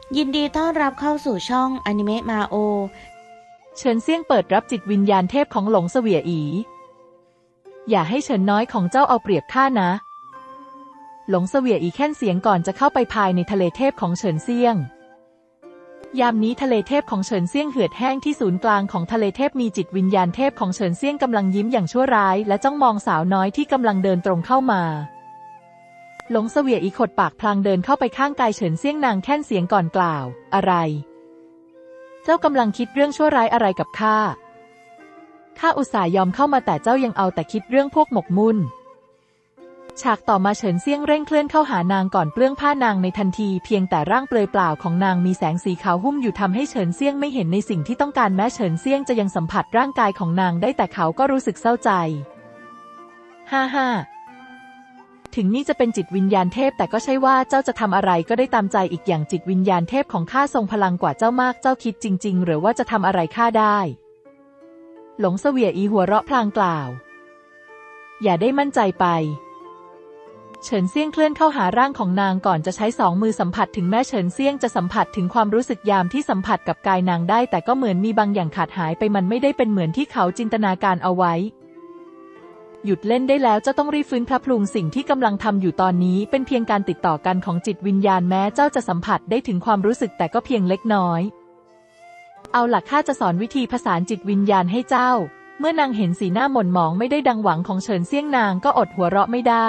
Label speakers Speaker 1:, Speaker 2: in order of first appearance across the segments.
Speaker 1: ยินดีต้อนรับเข้าสู่ช่องอนิเมะมาโอ
Speaker 2: เฉินเซี่ยงเปิดรับจิตวิญญาณเทพของหลงเสวียอีอย่าให้เฉินน้อยของเจ้าเอาเปรียบข้านะหลงเสวียอีแค่นเสียงก่อนจะเข้าไปภายในทะเลเทพของเฉินเซี่ยงยามนี้ทะเลเทพของเฉินเซี่ยงเหือดแห้งที่ศูนย์กลางของทะเลเทพมีจิตวิญญาณเทพของเฉินเซี่ยงกำลังยิ้มอย่างชั่วร้ายและจ้องมองสาวน้อยที่กำลังเดินตรงเข้ามาหลงเสวียอีขดปากพลางเดินเข้าไปข้างกายเฉินเซี่ยงนางแค่นเสียงก่อนกล่าวอะไรเจ้ากำลังคิดเรื่องชั่วร้ายอะไรกับข้าอุตส่าห์ยอมเข้ามาแต่เจ้ายังเอาแต่คิดเรื่องพวกหมกมุ่นฉากต่อมาเฉินเซี่ยงเร่งเคลื่อนเข้าหานางก่อนเปลื้องผ้านางในทันทีเพียงแต่ร่างเปลือยเปล่าของนางมีแสงสีขาวหุ้มอยู่ทำให้เฉินเซี่ยงไม่เห็นในสิ่งที่ต้องการแม้เฉินเซี่ยงจะยังสัมผัสร่างกายของนางได้แต่เขาก็รู้สึกเศร้าใจฮ่าถึงนี่จะเป็นจิตวิญญาณเทพแต่ก็ใช่ว่าเจ้าจะทำอะไรก็ได้ตามใจอีกอย่างจิตวิญญาณเทพของข้าทรงพลังกว่าเจ้ามากเจ้าคิดจริงๆหรือว่าจะทำอะไรข้าได้หลงเสวียอีหัวเราะพลางกล่าวอย่าได้มั่นใจไปเฉินเซี่ยงเคลื่อนเข้าหาร่างของนางก่อนจะใช้สองมือสัมผัสถึงแม้เฉินเซี่ยงจะสัมผัสถึงความรู้สึกยามที่สัมผัสกับกายนางได้แต่ก็เหมือนมีบางอย่างขาดหายไปมันไม่ได้เป็นเหมือนที่เขาจินตนาการเอาไว้หยุดเล่นได้แล้วเจ้าต้องรีบฟื้นพระพลุงสิ่งที่กำลังทำอยู่ตอนนี้เป็นเพียงการติดต่อกันของจิตวิญญาณแม้เจ้าจะสัมผัสได้ถึงความรู้สึกแต่ก็เพียงเล็กน้อยเอาล่ะข้าจะสอนวิธีผสานจิตวิญญาณให้เจ้าเมื่อนางเห็นสีหน้าหม่นหมองไม่ได้ดังหวังของเฉินเซี่ยงนางก็อดหัวเราะไม่ได้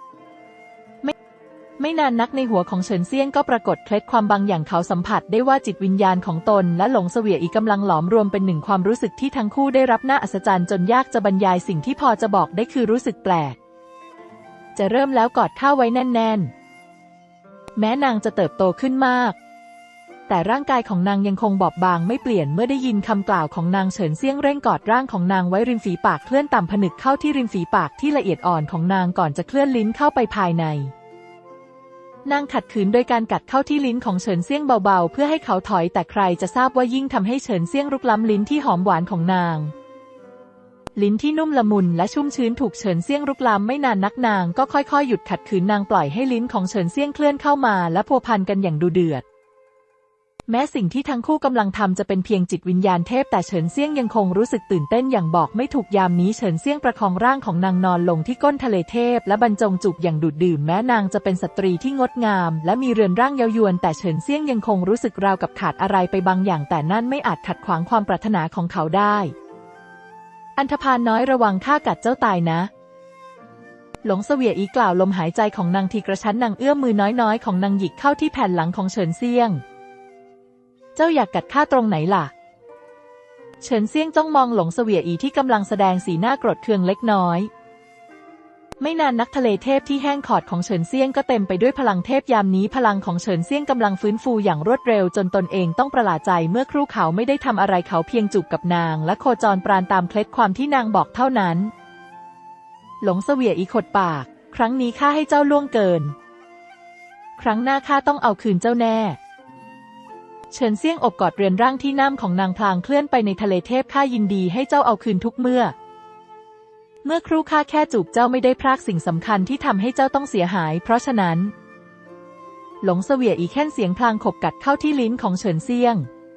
Speaker 2: ไม่นานนักในหัวของเฉินเซี่ยงก็ปรากฏเคล็ดความบางอย่างเขาสัมผัสได้ว่าจิตวิญญาณของตนและหลงเสวียอีกำลังหลอมรวมเป็นหนึ่งความรู้สึกที่ทั้งคู่ได้รับน่าอัศจรรย์จนยากจะบรรยายสิ่งที่พอจะบอกได้คือรู้สึกแปลกจะเริ่มแล้วกอดข้าไว้แน่นๆแม้นางจะเติบโตขึ้นมากแต่ร่างกายของนางยังคงบอบบางไม่เปลี่ยนเมื่อได้ยินคำกล่าวของนางเฉินเซี่ยงเร่งกอดร่างของนางไว้ริมฝีปากเคลื่อนต่ำผนึกเข้าที่ริมฝีปากที่ละเอียดอ่อนของนางก่อนจะเคลื่อนลิ้นเข้าไปภายในนางขัดขืนโดยการกัดเข้าที่ลิ้นของเฉินเซี่ยงเบาๆเพื่อให้เขาถอยแต่ใครจะทราบว่ายิ่งทำให้เฉินเซี่ยงรุกล้ำลิ้นที่หอมหวานของนางลิ้นที่นุ่มละมุนและชุ่มชื้นถูกเฉินเซี่ยงรุกล้ำไม่นานนักนางก็ค่อยๆหยุดขัดขืนนางปล่อยให้ลิ้นของเฉินเซี่ยงเคลื่อนเข้ามาและพัวพันกันอย่างดุเดือดแม้สิ่งที่ทั้งคู่กำลังทำจะเป็นเพียงจิตวิญญาณเทพแต่เฉินเซี่ยงยังคงรู้สึกตื่นเต้นอย่างบอกไม่ถูกยามนี้เฉินเซี่ยงประคองร่างของนางนอนลงที่ก้นทะเลเทพและบรรจงจูบอย่างดูดดื่มแม้นางจะเป็นสตรีที่งดงามและมีเรือนร่างเย้ายวนแต่เฉินเซี่ยงยังคงรู้สึกราวกับขาดอะไรไปบางอย่างแต่นั่นไม่อาจขัดขวางความปรารถนาของเขาได้อันธพาลน้อยระวังข้ากัดเจ้าตายนะหลงเสวียอีกล่าวลมหายใจของนางทีกระชั้นนางเอื้อมมือน้อยๆของนางหยิกเข้าที่แผ่นหลังของเฉินเซี่ยงเจ้าอยากกัดข้าตรงไหนล่ะเฉินเซี่ยงจ้องมองหลงเสวียอีที่กำลังแสดงสีหน้าโกรธเคืองเล็กน้อยไม่นานนักทะเลเทพที่แห้งขอดของเฉินเซี่ยงก็เต็มไปด้วยพลังเทพยามนี้พลังของเฉินเซี่ยงกำลังฟื้นฟูอย่างรวดเร็วจนตนเองต้องประหลาดใจเมื่อครู่เขาไม่ได้ทำอะไรเขาเพียงจูบกับนางและโคจรปราณตามเคล็ดความที่นางบอกเท่านั้นหลงเสวียอีขดปากครั้งนี้ข้าให้เจ้าล่วงเกินครั้งหน้าข้าต้องเอาคืนเจ้าแน่เฉินเซี่ยงอบกอดเรือนร่างที่น้ำของนางพลางเคลื่อนไปในทะเลเทพข้ายินดีให้เจ้าเอาคืนทุกเมื่อครู่ข้าแค่จูบเจ้าไม่ได้พรากสิ่งสำคัญที่ทำให้เจ้าต้องเสียหายเพราะฉะนั้นหลงเสวียอีแค่นเสียงพลางขบกัดเข้าที่ลิ้นของเฉินเซี่ยง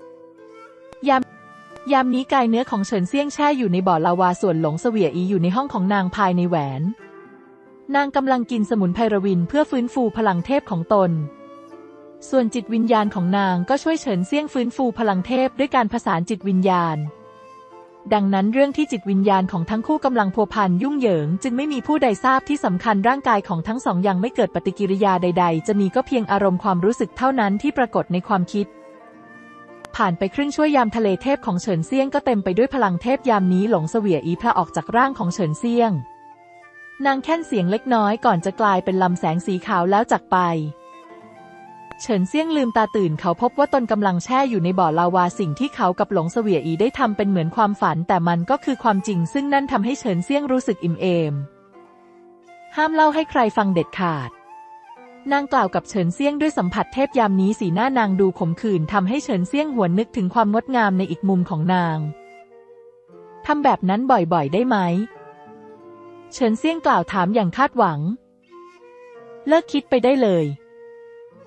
Speaker 2: ยามนี้กายเนื้อของเฉินเซี่ยงแช่อยู่ในบ่อลาวาส่วนหลงเสวียอีอยู่ในห้องของนางภายในแหวนนางกำลังกินสมุนไพรวินเพื่อฟื้นฟูพลังเทพของตนส่วนจิตวิญญาณของนางก็ช่วยเฉินเซี่ยงฟื้นฟูพลังเทพด้วยการผสานจิตวิญญาณดังนั้นเรื่องที่จิตวิญญาณของทั้งคู่กำลังพัวพันยุ่งเหยิงจึงไม่มีผู้ใดทราบที่สำคัญร่างกายของทั้งสองยังไม่เกิดปฏิกิริยาใดๆจะมีก็เพียงอารมณ์ความรู้สึกเท่านั้นที่ปรากฏในความคิดผ่านไปครึ่งชั่วยามทะเลเทพของเฉินเซี่ยงก็เต็มไปด้วยพลังเทพยามนี้หลงเสวียอีพระออกจากร่างของเฉินเซี่ยงนางแค่นเสียงเล็กน้อยก่อนจะกลายเป็นลำแสงสีขาวแล้วจากไปเฉินเซี่ยงลืมตาตื่นเขาพบว่าตนกำลังแช่อยู่ในบ่อลาวาสิ่งที่เขากับหลงเสวียอีได้ทำเป็นเหมือนความฝันแต่มันก็คือความจริงซึ่งนั่นทำให้เฉินเซี่ยงรู้สึกอิ่มเอมห้ามเล่าให้ใครฟังเด็ดขาดนางกล่าวกับเฉินเซี่ยงด้วยสัมผัสเทพยามนี้สีหน้านางดูขมขื่นทำให้เฉินเซี่ยงหวนนึกถึงความงดงามในอีกมุมของนางทำแบบนั้นบ่อยๆได้ไหมเฉินเซี่ยงกล่าวถามอย่างคาดหวังเลิกคิดไปได้เลย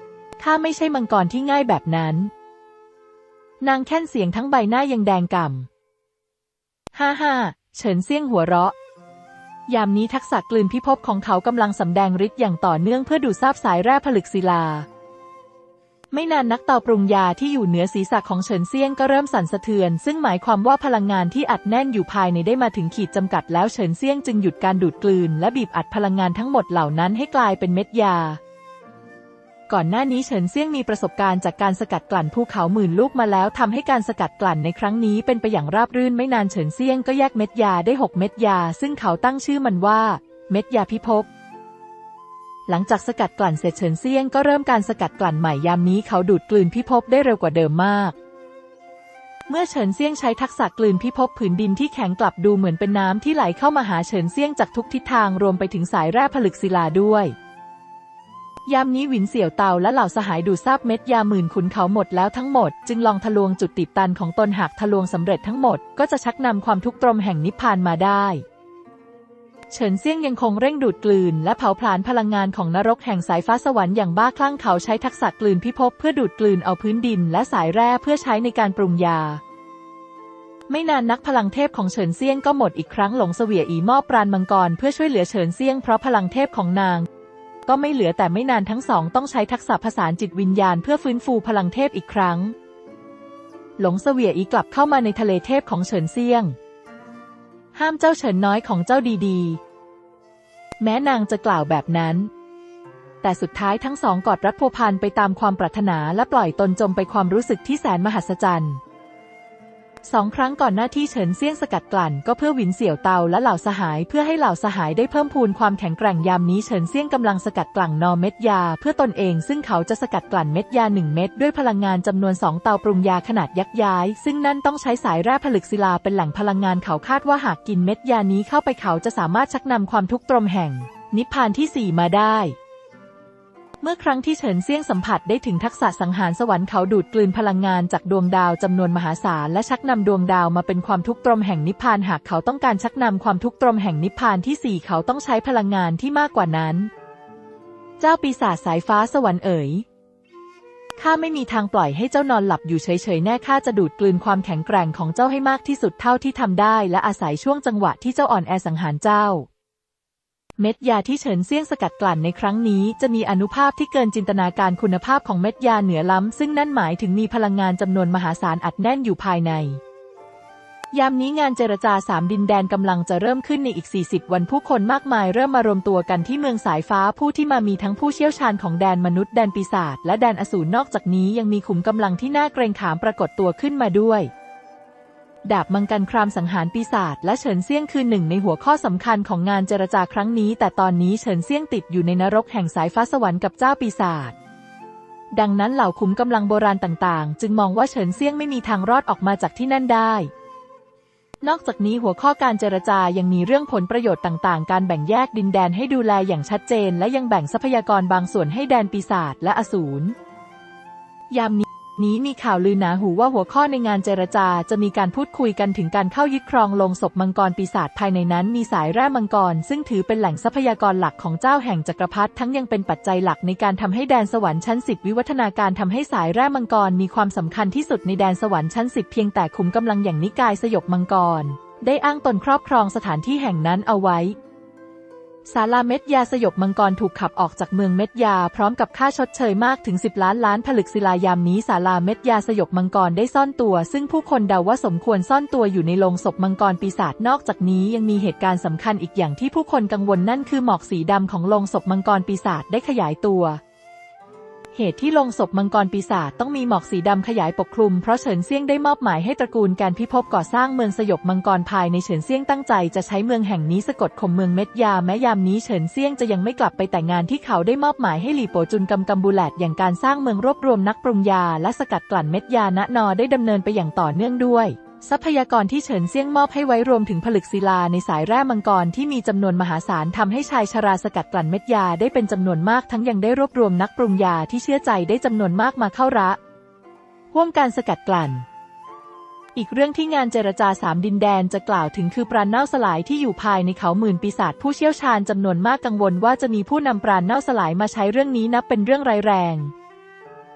Speaker 2: ข้าไม่ใช่มังกรที่ง่ายแบบนั้นนางแค่นเสียงทั้งใบหน้ายังแดงก่ำฮ่าเฉินเซี่ยงหัวเราะยามนี้ทักษะกลืนพิภพของเขากำลังสำแดงฤทธิ์อย่างต่อเนื่องเพื่อดูดซาบสายแร่ผลึกศิลาไม่นานนักเตาปรุงยาที่อยู่เหนือศีรษะของเฉินเซี่ยงก็เริ่มสั่นสะเทือนซึ่งหมายความว่าพลังงานที่อัดแน่นอยู่ภายในได้มาถึงขีดจำกัดแล้วเฉินเซี่ยงจึงหยุดการดูดกลืนและบีบอัดพลังงานทั้งหมดเหล่านั้นให้กลายเป็นเม็ดยาก่อนหน้านี้เฉินเซี่ยงมีประสบการณ์จากการสกัดกลั่นภูเขาหมื่นลูกมาแล้วทำให้การสกัดกลั่นในครั้งนี้เป็นไปอย่างราบรื่นไม่นานเฉินเซี่ยงก็แยกเม็ดยาได้6เม็ดยาซึ่งเขาตั้งชื่อมันว่าเม็ดยาพิภพหลังจากสกัดกลั่นเสร็จเฉินเซี่ยงก็เริ่มการสกัดกลั่นใหม่ยามนี้เขาดูดกลืนพิภพได้เร็วกว่าเดิมมากเมื่อเฉินเซี่ยงใช้ทักษะกลืนพิภพผืนดินที่แข็งกลับดูเหมือนเป็นน้ำที่ไหลเข้ามาหาเฉินเซี่ยงจากทุกทิศทางรวมไปถึงสายแร่ผลึกศิลาด้วยยามนี้หวินเสี่ยวเตาและเหล่าสหายดูดซาบเม็ดยาหมื่นขุนเขาหมดแล้วทั้งหมดจึงลองทะลวงจุดตีบตันของตนหากทะลวงสำเร็จทั้งหมดก็จะชักนำความทุกข์ตรมแห่งนิพพานมาได้เฉินเซี่ยงยังคงเร่งดูดกลืนและเผาผลาญพลังงานของนรกแห่งสายฟ้าสวรรค์อย่างบ้าคลั่งเขาใช้ทักษะกลืนพิภพเพื่อดูดกลืนเอาพื้นดินและสายแร่เพื่อใช้ในการปรุงยาไม่นานนักพลังเทพของเฉินเซี่ยงก็หมดอีกครั้งหลงเสวียอีมอบปราณมังกรเพื่อช่วยเหลือเฉินเซี่ยงเพราะพลังเทพของนางก็ไม่เหลือแต่ไม่นานทั้งสองต้องใช้ทักษะผสานจิตวิญญาณเพื่อฟื้นฟูพลังเทพอีกครั้งหลงเสวียอีกลับเข้ามาในทะเลเทพของเฉินเซี่ยงห้ามเจ้าเฉินน้อยของเจ้าดีๆแม้นางจะกล่าวแบบนั้นแต่สุดท้ายทั้งสองกอดรัดพัวพันไปตามความปรารถนาและปล่อยตนจมไปความรู้สึกที่แสนมหัศจรรย์2 ครั้งก่อนหน้าที่เฉินเซี่ยงสกัดกลั่นก็เพื่อหวินเสี่ยวเตาและเหล่าสหายเพื่อให้เหล่าสหายได้เพิ่มพูนความแข็งแกร่งยามนี้เฉินเซี่ยงกำลังสกัดกลั่นนอเม็ดยาเพื่อตนเองซึ่งเขาจะสกัดกลั่นเม็ดยา1 เม็ดด้วยพลังงานจำนวน2เตาปรุงยาขนาดยักษ์ย้ายซึ่งนั่นต้องใช้สายแร่ผลึกศิลาเป็นแหล่งพลังงานเขาคาดว่าหากกินเม็ดยานี้เข้าไปเขาจะสามารถชักนำความทุกข์ตรมแห่งนิพพานที่4มาได้เมื่อครั้งที่เฉินเซี่ยงสัมผัสได้ถึงทักษะสังหารสวรรค์เขาดูดกลืนพลังงานจากดวงดาวจำนวนมหาศาลและชักนำดวงดาวมาเป็นความทุกข์ตรมแห่งนิพพานหากเขาต้องการชักนำความทุกข์ตรมแห่งนิพพานที่4เขาต้องใช้พลังงานที่มากกว่านั้นเจ้าปีศาจสายฟ้าสวรรค์เอ๋ยข้าไม่มีทางปล่อยให้เจ้านอนหลับอยู่เฉยๆแน่ข้าจะดูดกลืนความแข็งแกร่งของเจ้าให้มากที่สุดเท่าที่ทำได้และอาศัยช่วงจังหวะที่เจ้าอ่อนแอสังหารเจ้าเม็ดยาที่เฉินเซี่ยงสกัดกลั่นในครั้งนี้จะมีอานุภาพที่เกินจินตนาการคุณภาพของเม็ดยาเหนือล้ำซึ่งนั่นหมายถึงมีพลังงานจำนวนมหาศาลอัดแน่นอยู่ภายในยามนี้งานเจรจา3 ดินแดนกำลังจะเริ่มขึ้นในอีก40 วันผู้คนมากมายเริ่มมารวมตัวกันที่เมืองสายฟ้าผู้ที่มามีทั้งผู้เชี่ยวชาญของแดนมนุษย์แดนปีศาจและแดนอสูรนอกจากนี้ยังมีขุมกำลังที่น่าเกรงขามปรากฏตัวขึ้นมาด้วยดาบมังกรครามสังหารปีศาจและเฉินเซี่ยงคือหนึ่งในหัวข้อสำคัญของงานเจรจาครั้งนี้แต่ตอนนี้เฉินเซี่ยงติดอยู่ในนรกแห่งสายฟ้าสวรรค์กับเจ้าปีศาจดังนั้นเหล่าขุมกำลังโบราณต่างๆจึงมองว่าเฉินเซี่ยงไม่มีทางรอดออกมาจากที่นั่นได้นอกจากนี้หัวข้อการเจรจายังมีเรื่องผลประโยชน์ต่างๆการแบ่งแยกดินแดนให้ดูแลอย่างชัดเจนและยังแบ่งทรัพยากรบางส่วนให้แดนปีศาจและอสูรยามนี้มีข่าวลือหนาหูว่าหัวข้อในงานเจรจาจะมีการพูดคุยกันถึงการเข้ายึดครองโลงศพมังกรปีศาจภายในนั้นมีสายแร่มังกรซึ่งถือเป็นแหล่งทรัพยากรหลักของเจ้าแห่งจักรพรรดิทั้งยังเป็นปัจจัยหลักในการทำให้แดนสวรรค์ชั้น10วิวัฒนาการทำให้สายแร่มังกรมีความสำคัญที่สุดในแดนสวรรค์ชั้น10เพียงแต่ขุมกำลังอย่างนิกายสยบมังกรได้อ้างตนครอบครองสถานที่แห่งนั้นเอาไว้ศาลาเม็ดยาสยบมังกรถูกขับออกจากเมืองเม็ดยาพร้อมกับค่าชดเชยมากถึง10 ล้านล้านผลึกศิลายามนี้ศาลาเม็ดยาสยบมังกรได้ซ่อนตัวซึ่งผู้คนเดาว่าสมควรซ่อนตัวอยู่ในโลงศพมังกรปีศาจนอกจากนี้ยังมีเหตุการณ์สำคัญอีกอย่างที่ผู้คนกังวลนั่นคือหมอกสีดำของโลงศพมังกรปีศาจได้ขยายตัวเหตุที่โลงศพมังกรปีศาจต้องมีหมอกสีดำขยายปกคลุมเพราะเฉินเซี่ยงได้มอบหมายให้ตระกูลการพิภพก่อสร้างเมืองสยบมังกรภายในเฉินเซี่ยงตั้งใจจะใช้เมืองแห่งนี้สะกดข่มเมืองเม็ดยาแม้ยามนี้เฉินเซี่ยงจะยังไม่กลับไปแต่งงานที่เขาได้มอบหมายให้หลี่โปจุนกำบูแลดอย่างการสร้างเมืองรวบรวมนักปรุงยาและสกัดกลั่นเม็ดยาณนอได้ดำเนินไปอย่างต่อเนื่องด้วยทรัพยากรที่เฉินเซี่ยงมอบให้ไว้รวมถึงผลึกศิลาในสายแร่มังกรที่มีจำนวนมหาศาลทำให้ชายชราสกัดกลั่นเม็ดยาได้เป็นจำนวนมากทั้งยังได้รวบรวมนักปรุงยาที่เชื่อใจได้จำนวนมากมาเข้าร่วมการสกัดกลั่นอีกเรื่องที่งานเจรจา3 ดินแดนจะกล่าวถึงคือปราณเน่าสลายที่อยู่ภายในเขาหมื่นปีศาจผู้เชี่ยวชาญจำนวนมากกังวลว่าจะมีผู้นำปราณเน่าสลายมาใช้เรื่องนี้นับเป็นเรื่องร้ายแรง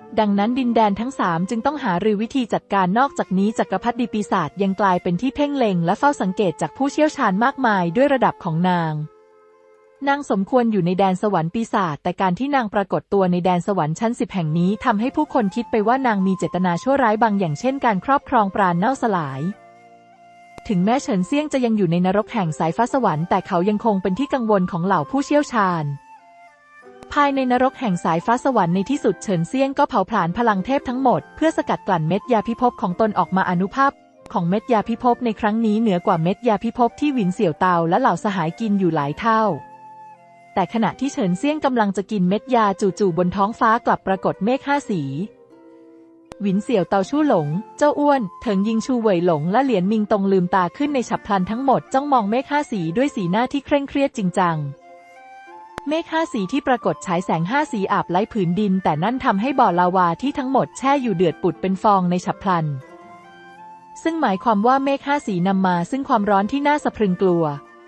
Speaker 2: ดังนั้นดินแดนทั้ง3จึงต้องหารือวิธีจัดการนอกจากนี้จักรพรรดิปีศาจยังกลายเป็นที่เพ่งเล็งและเฝ้าสังเกตจากผู้เชี่ยวชาญมากมายด้วยระดับของนางสมควรอยู่ในแดนสวรรค์ปีศาจแต่การที่นางปรากฏตัวในแดนสวรรค์ชั้น10แห่งนี้ทำให้ผู้คนคิดไปว่านางมีเจตนาชั่วร้ายบางอย่างเช่นการครอบครองปราณเน่าสลายถึงแม้เฉินเซี่ยงจะยังอยู่ในนรกแห่งสายฟ้าสวรรค์แต่เขายังคงเป็นที่กังวลของเหล่าผู้เชี่ยวชาญภายในนรกแห่งสายฟ้าสวรรค์ในที่สุดเฉินเซี่ยงก็เผาผลาญพลังเทพทั้งหมดเพื่อสกัดกลั่นเม็ดยาพิภพของตนออกมาอนุภาพของเม็ดยาพิภพในครั้งนี้เหนือกว่าเม็ดยาพิภพที่หวินเสี่ยวเตาและเหล่าสหายกินอยู่หลายเท่าแต่ขณะที่เฉินเซี่ยงกำลังจะกินเม็ดยาจู่ๆบนท้องฟ้ากลับปรากฏเมฆ5 สีหวินเสี่ยวเตาชู่หลงเจ้าอ้วนเถิงยิงชูเหวยหลงและเหลียนมิงตงลืมตาขึ้นในฉับพลันทั้งหมดจ้องมองเมฆ5 สีด้วยสีหน้าที่เคร่งเครียดจริงจังเมฆ5 สีที่ปรากฏฉายแสง5 สีอาบไล้ผืนดินแต่นั่นทำให้บ่อลาวาที่ทั้งหมดแช่อยู่เดือดปุดเป็นฟองในฉับพลันซึ่งหมายความว่าเมฆ5 สีนำมาซึ่งความร้อนที่น่าสะพรึงกลัว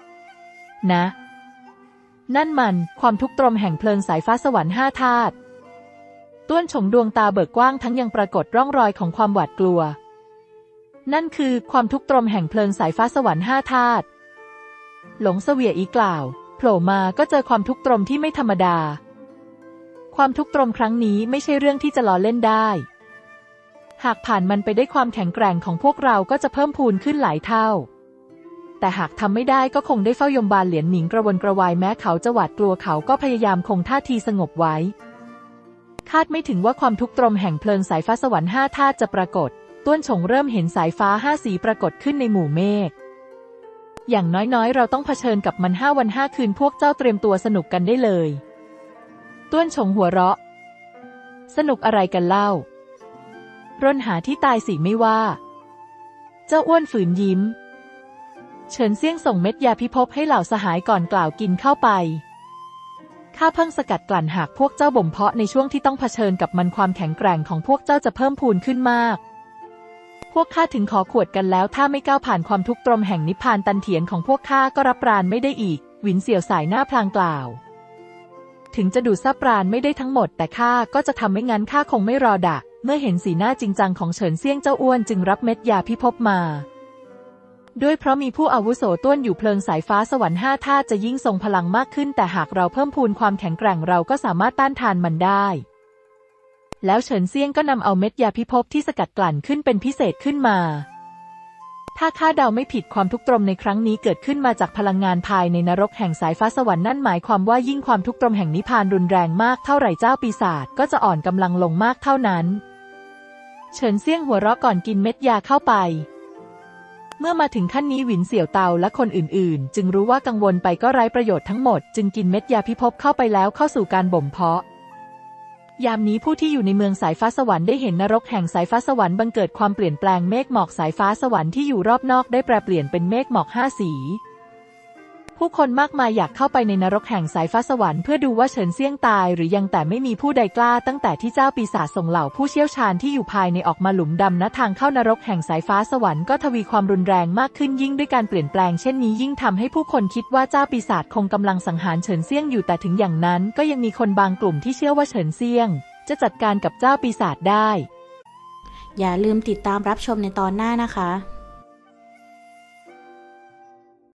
Speaker 2: นั่นมันความทุกข์ตรมแห่งเพลิงสายฟ้าสวรรค์5 ธาตุต้วนฉงดวงตาเบิกกว้างทั้งยังปรากฏร่องรอยของความหวาดกลัวนั่นคือความทุกข์ตรมแห่งเพลิงสายฟ้าสวรรค์5 ธาตุหลงเสวียอีกล่าวโผล่มาก็เจอความทุกข์ตรมที่ไม่ธรรมดาความทุกข์ตรมครั้งนี้ไม่ใช่เรื่องที่จะล้อเล่นได้หากผ่านมันไปได้ความแข็งแกร่งของพวกเราก็จะเพิ่มพูนขึ้นหลายเท่าแต่หากทำไม่ได้ก็คงได้เฝ้ายมบาลเหลียนหนิงกระวนกระวายแม้เขาจะหวาดกลัวเขาก็พยายามคงท่าทีสงบไว้คาดไม่ถึงว่าความทุกข์ตรมแห่งเพลิงสายฟ้าสวรรค์5 ธาตุจะปรากฏต้วนฉงเริ่มเห็นสายฟ้า5 สีปรากฏขึ้นในหมู่เมฆอย่างน้อยๆเราต้องเผชิญกับมัน5 วัน 5 คืนพวกเจ้าเตรียมตัวสนุกกันได้เลยต้วนฉงหัวเราะสนุกอะไรกันเล่าร่นหาที่ตายสิไม่ว่าเจ้าอ้วนฝืนยิ้มเฉินเซี่ยงส่งเม็ดยาพิภพให้เหล่าสหายก่อนกล่าวกินเข้าไปข้าเพิ่งสกัดกลั่นหากพวกเจ้าบ่มเพาะในช่วงที่ต้องเผชิญกับมันความแข็งแกร่งของพวกเจ้าจะเพิ่มพูนขึ้นมากพวกข้าถึงขอขวดกันแล้วถ้าไม่ก้าวผ่านความทุกข์ตรมแห่งนิพพานตันเถียนของพวกข้าก็รับปราณไม่ได้อีกหวินเสี่ยวสายหน้าพลางกล่าวถึงจะดูดซับปราณไม่ได้ทั้งหมดแต่ข้าก็จะทำไม่งั้นข้าคงไม่รอดักเมื่อเห็นสีหน้าจริงจังของเฉินเซี่ยงเจ้าอ้วนจึงรับเม็ดยาพิภพมาด้วยเพราะมีผู้อาวุโสต้วนอยู่เพลิงสายฟ้าสวรรค์5 ธาตุจะยิ่งทรงพลังมากขึ้นแต่หากเราเพิ่มพูนความแข็งแกร่งเราก็สามารถต้านทานมันได้แล้วเฉินเซี่ยงก็นำเอาเม็ดยาพิภพที่สกัดกลั่นขึ้นเป็นพิเศษขึ้นมาถ้าข้าเดาไม่ผิดความทุกข์ตรมในครั้งนี้เกิดขึ้นมาจากพลังงานภายในนรกแห่งสายฟ้าสวรรค์นั่นหมายความว่ายิ่งความทุกข์ตรมแห่งนิพพานรุนแรงมากเท่าไหร่เจ้าปีศาจก็จะอ่อนกำลังลงมากเท่านั้นเฉินเซี่ยงหัวเราะก่อนกินเม็ดยาเข้าไปเมื่อมาถึงขั้นนี้หวินเสี่ยวเตาและคนอื่นๆจึงรู้ว่ากังวลไปก็ไร้ประโยชน์ทั้งหมดจึงกินเม็ดยาพิภพเข้าไปแล้วเข้าสู่การบ่มเพาะยามนี้ผู้ที่อยู่ในเมืองสายฟ้าสวรรค์ได้เห็นนรกแห่งสายฟ้าสวรรค์บังเกิดความเปลี่ยนแปลงเมฆหมอกสายฟ้าสวรรค์ที่อยู่รอบนอกได้แปรเปลี่ยนเป็นเมฆหมอก5 สีผู้คนมากมายอยากเข้าไปในนรกแห่งสายฟ้าสวรรค์เพื่อดูว่าเฉินเซี่ยงตายหรือยังแต่ไม่มีผู้ใดกล้าตั้งแต่ที่เจ้าปีศาจส่งเหล่าผู้เชี่ยวชาญที่อยู่ภายในออกมาหลุมดำณทางเข้านรกแห่งสายฟ้าสวรรค์ก็ทวีความรุนแรงมากขึ้นยิ่งด้วยการเปลี่ยนแปลงเช่นนี้ยิ่งทำให้ผู้คนคิดว่าเจ้าปีศาจคงกำลังสังหารเฉินเซี่ยงอยู่แต่ถึงอย่างนั้นก็ยังมีคนบางกลุ่มที่เชื่อว่าเฉินเซี่ยงจะจัดการกับเจ้าปีศาจได้
Speaker 1: อย่าลืมติดตามรับชมในตอนหน้านะคะ